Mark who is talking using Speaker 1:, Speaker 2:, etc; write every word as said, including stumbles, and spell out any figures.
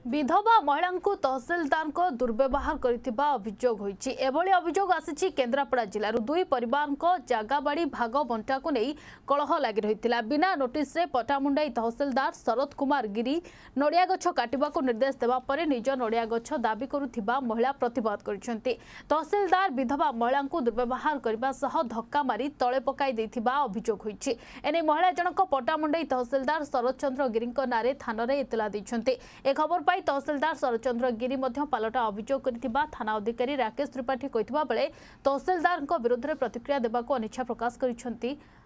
Speaker 1: विधवा महिला तहसिलदार को दुर्व्यवहार करथिबा अभियोग होईछि। एभली अभियोग आसीछि केन्द्रापड़ा जिल्लार दुई परिवार जागा बाड़ी भाग बंटा को नहीं कलह लगी रही। बिना नोटिस रे पटामुंडाई तहसिलदार शरद कुमार गिरी नड़िया गछ काटिबा को निर्देश देवा परे निज नड़िया गछ दाबी करुथिबा महिला प्रतिवाद करिसेंति। तहसिलदार विधवा महिला दुर्व्यवहार करबा सह धक्का मारी तळे पकाई देथिबा अभियोग होईछि। एने महिला जनक पटामुंडाई तहसिलदार शरद चंद्र गिरी नारे थाना रे इतला दैछन्ति। ए खबर पाई तहसिलदार शरदचंद्र गिरी पलटा अभियोग करथिबा थाना अधिकारी राकेश त्रिपाठी कहिथिबा बेले तहसिलदार विरुद्ध में प्रतिक्रिया देबाको अनिच्छा प्रकाश करिसेंति।